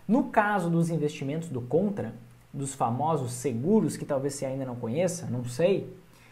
No caso dos investimentos do contra, dos famosos seguros, que talvez você ainda não conheça, não sei,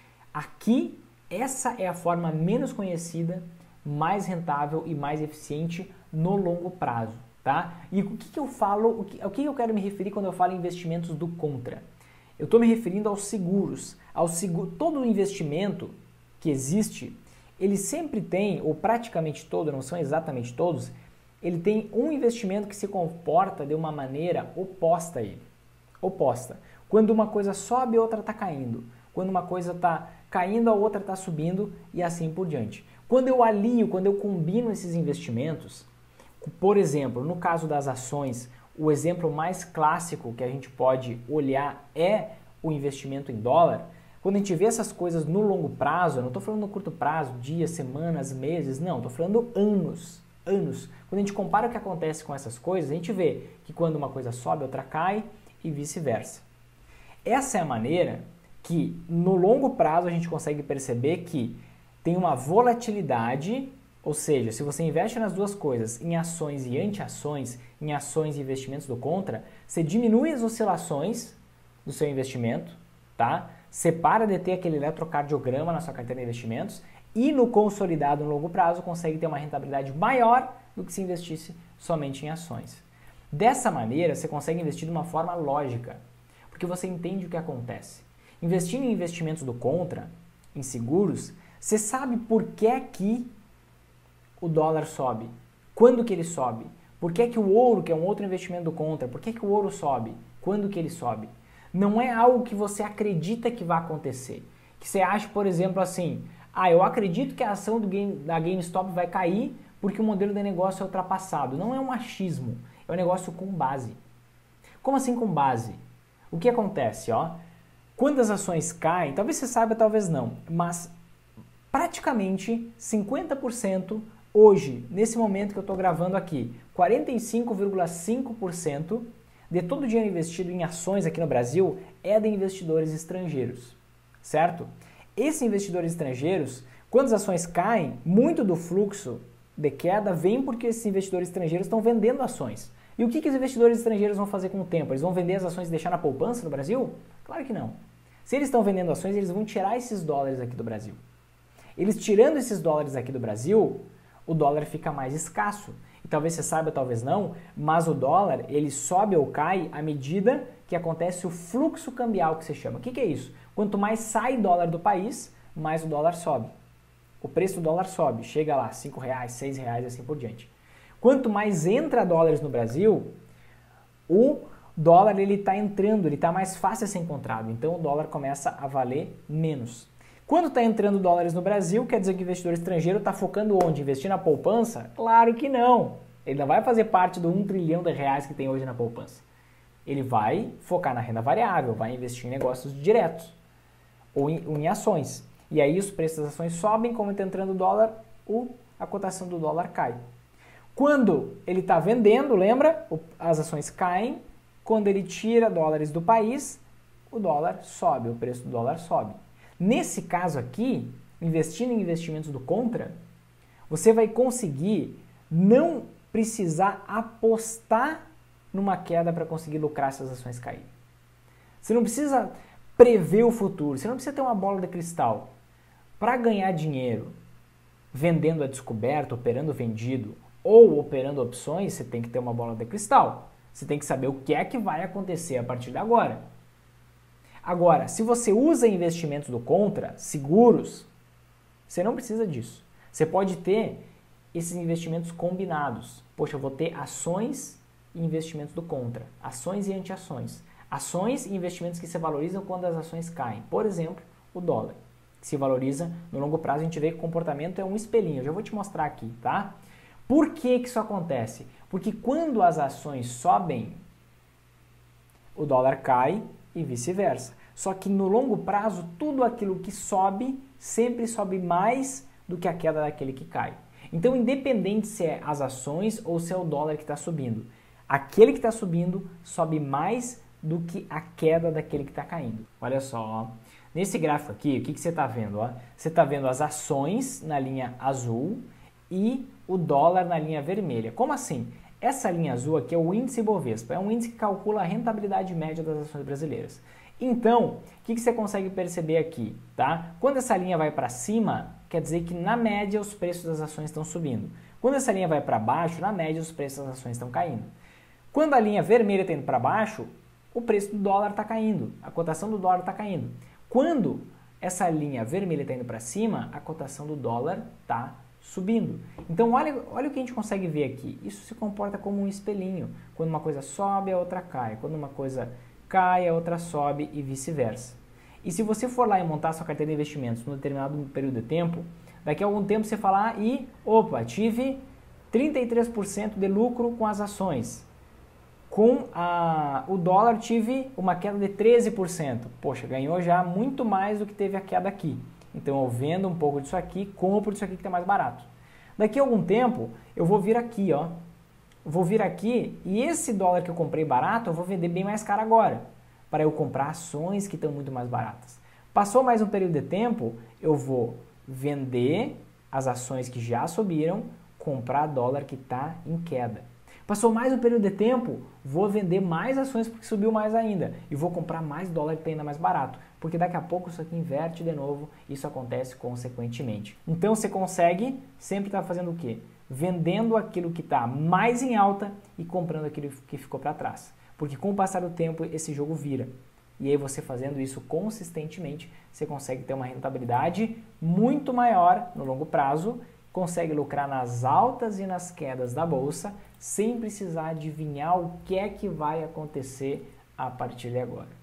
aqui essa é a forma menos conhecida, mais rentável e mais eficiente no longo prazo, tá? E o que eu falo, o que eu quero me referir quando eu falo em investimentos do contra? Eu estou me referindo aos seguros. Todo investimento que existe, ele sempre tem, ou praticamente todo, não são exatamente todos, ele tem um investimento que se comporta de uma maneira oposta a ele. Oposta. Quando uma coisa sobe, a outra está caindo. Quando uma coisa está caindo, a outra está subindo e assim por diante. Quando eu alio, quando eu combino esses investimentos, por exemplo, no caso das ações, o exemplo mais clássico que a gente pode olhar é o investimento em dólar. Quando a gente vê essas coisas no longo prazo, eu não estou falando no curto prazo, dias, semanas, meses, não, estou falando anos. Anos. Quando a gente compara o que acontece com essas coisas, a gente vê que quando uma coisa sobe, outra cai e vice-versa. Essa é a maneira que no longo prazo a gente consegue perceber que tem uma volatilidade, ou seja, se você investe nas duas coisas, em ações e anti-ações, em ações e investimentos do contra, você diminui as oscilações do seu investimento, tá? Você para de ter aquele eletrocardiograma na sua carteira de investimentos e no consolidado no longo prazo consegue ter uma rentabilidade maior do que se investisse somente em ações. Dessa maneira, você consegue investir de uma forma lógica, porque você entende o que acontece. Investindo em investimentos do contra, em seguros, você sabe por que o dólar sobe, quando que ele sobe, por que o ouro, que é um outro investimento do contra, por que o ouro sobe, quando que ele sobe. Não é algo que você acredita que vai acontecer. Que você acha, por exemplo, assim, eu acredito que a ação da GameStop vai cair porque o modelo de negócio é ultrapassado. Não é um achismo, é um negócio com base. Como assim com base? O que acontece, ó? Quando as ações caem, talvez você saiba, talvez não, mas praticamente 50% hoje, nesse momento que eu estou gravando aqui, 45,5% de todo o dinheiro investido em ações aqui no Brasil é de investidores estrangeiros, certo? Esses investidores estrangeiros, quando as ações caem, muito do fluxo de queda vem porque esses investidores estrangeiros estão vendendo ações. E o que os investidores estrangeiros vão fazer com o tempo? Eles vão vender as ações e deixar na poupança no Brasil? Claro que não. Se eles estão vendendo ações, eles vão tirar esses dólares aqui do Brasil. Eles tirando esses dólares aqui do Brasil, o dólar fica mais escasso. E talvez você saiba, talvez não, mas o dólar, ele sobe ou cai à medida que acontece o fluxo cambial que se chama. O que é isso? Quanto mais sai dólar do país, mais o dólar sobe. O preço do dólar sobe, chega lá, R$5, R$6 e assim por diante. Quanto mais entra dólares no Brasil, o dólar ele está entrando, ele está mais fácil a ser encontrado. Então o dólar começa a valer menos. Quando está entrando dólares no Brasil, quer dizer que o investidor estrangeiro está focando onde? Investir na poupança? Claro que não. Ele não vai fazer parte do 1 trilhão de reais que tem hoje na poupança. Ele vai focar na renda variável, vai investir em negócios diretos ou em ações. E aí os preços das ações sobem, como está entrando o dólar, a cotação do dólar cai. Quando ele está vendendo, lembra? As ações caem. Quando ele tira dólares do país, o dólar sobe, o preço do dólar sobe. Nesse caso aqui, investindo em investimentos do contra, você vai conseguir não precisar apostar numa queda para conseguir lucrar se as ações caírem. Você não precisa prever o futuro, você não precisa ter uma bola de cristal. Para ganhar dinheiro vendendo a descoberta, operando vendido ou operando opções, você tem que ter uma bola de cristal. Você tem que saber o que é que vai acontecer a partir de agora. Agora, se você usa investimentos do contra, seguros, você não precisa disso. Você pode ter esses investimentos combinados. Poxa, eu vou ter ações e investimentos do contra, ações e anti-ações. Ações e investimentos que se valorizam quando as ações caem. Por exemplo, o dólar, que se valoriza no longo prazo. A gente vê que o comportamento é um espelhinho. Eu já vou te mostrar aqui, tá? Por que isso acontece? Porque quando as ações sobem, o dólar cai e vice-versa. Só que no longo prazo, tudo aquilo que sobe, sempre sobe mais do que a queda daquele que cai. Então, independente se é as ações ou se é o dólar que está subindo, aquele que está subindo sobe mais do que a queda daquele que está caindo. Olha só, ó. Nesse gráfico aqui, o que você está vendo? Ó? Você está vendo as ações na linha azul e o dólar na linha vermelha. Como assim? Essa linha azul aqui é o índice Bovespa, é um índice que calcula a rentabilidade média das ações brasileiras. Então, o que você consegue perceber aqui? Tá? Quando essa linha vai para cima, quer dizer que na média os preços das ações estão subindo. Quando essa linha vai para baixo, na média os preços das ações estão caindo. Quando a linha vermelha está indo para baixo, o preço do dólar está caindo, a cotação do dólar está caindo. Quando essa linha vermelha está indo para cima, a cotação do dólar está subindo. Então olha o que a gente consegue ver aqui. Isso se comporta como um espelhinho. Quando uma coisa sobe, a outra cai. Quando uma coisa cai, a outra sobe e vice-versa. E se você for lá e montar sua carteira de investimentos num determinado período de tempo, daqui a algum tempo você falar opa, tive 33% de lucro com as ações. Com o dólar tive uma queda de 13%. Poxa, ganhou já muito mais do que teve a queda aqui. Então eu vendo um pouco disso aqui, compro disso aqui que está mais barato. Daqui a algum tempo eu vou vir aqui, ó. Vou vir aqui e esse dólar que eu comprei barato eu vou vender bem mais caro agora, para eu comprar ações que estão muito mais baratas. Passou mais um período de tempo, eu vou vender as ações que já subiram, comprar dólar que está em queda. Passou mais um período de tempo, vou vender mais ações porque subiu mais ainda e vou comprar mais dólar que está ainda mais barato, porque daqui a pouco isso aqui inverte de novo, isso acontece consequentemente. Então você consegue sempre estar fazendo o quê? Vendendo aquilo que está mais em alta e comprando aquilo que ficou para trás, porque com o passar do tempo esse jogo vira. E aí você fazendo isso consistentemente, você consegue ter uma rentabilidade muito maior no longo prazo, consegue lucrar nas altas e nas quedas da bolsa, sem precisar adivinhar o que é que vai acontecer a partir de agora.